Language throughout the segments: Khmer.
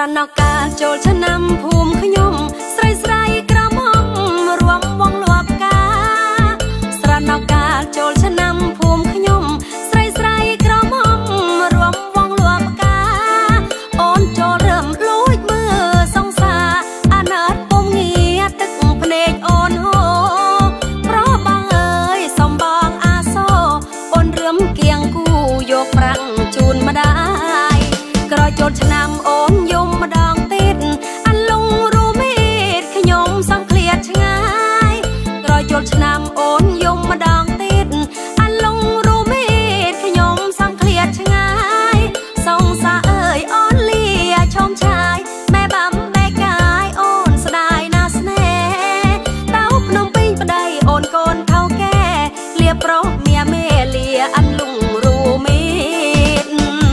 ណកាចូលឆ្នាំភូមិខ្ញុំស្រីស្រីក្រមុំរួមវងលួបកាស្រណកាចូលឆ្នាំភូមិខ្ញុំស្រីស្រីក្រមុំរួមវងលួបកាអូនចូលរឹមលួចមើលសង្សារអាណិតពុំងារទឹកភ្នែកអូនហូប្របងអើយសំបងអាសូអូនរឹមគៀងគូយកប្រាំងជូនម្ដាយក្រោយចូលឆ្នាំអូនយំម្ដងទៀតអាលុងរូមេតខ្ញុំសង្ឃ្លាតឆ្ងាយក្រោយចូលឆ្នាំអូនយំម្ដងទៀតអាលុងរូមេតខ្ញុំសង្ឃ្លាតឆ្ងាយសងសាអើយអូនលាឈោមឆាយម៉ែបាំបែកកាយអូនស្ដាយណាស្នេហ៍តៅភ្នំពេញប្តីអូនកូនថៅកែលាប្រុសមៀមេលាអាលុងរូមេត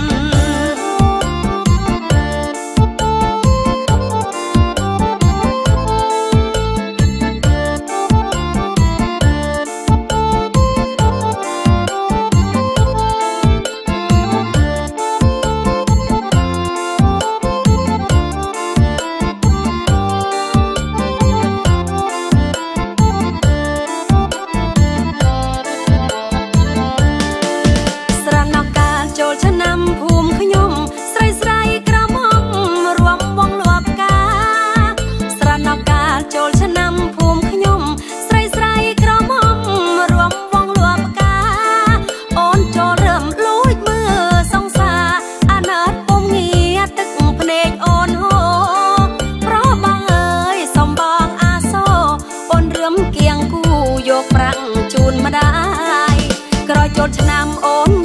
ឆ្នាំភូមិខ្ញុំស្រីស្រីក្រមុំរួមវងលួបកាស្រណកាចូលឆ្នាំភូមិខ្ញុំស្រីស្រីក្រមុំរួមវងលួបកាអូនចូលរឹមលួចមើលសង្សារអាណិតពុំងារទឹកភ្នែកអូនហូប្របងអើយសំបងអាសូអូនរឹមគៀងគូយកប្រាំងជូនម្ដាយក្រោយចូលឆ្នាំអូន